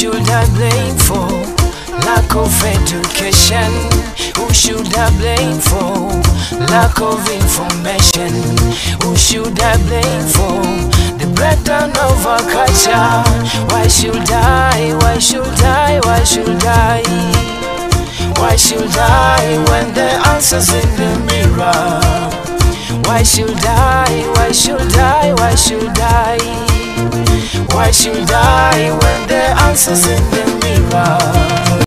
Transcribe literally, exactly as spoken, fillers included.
should I blame for lack of education? Who should I blame for lack of information? Who should I blame for the breakdown of our culture? Why should I, why should I, why should I? Why should I when the answer's in the mirror? Why should I, why should I, why should I? Why should I when the answer's in the mirror?